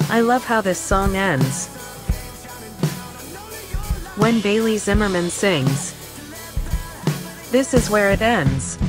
I love how this song ends. When Bailey Zimmerman sings. This is where it ends.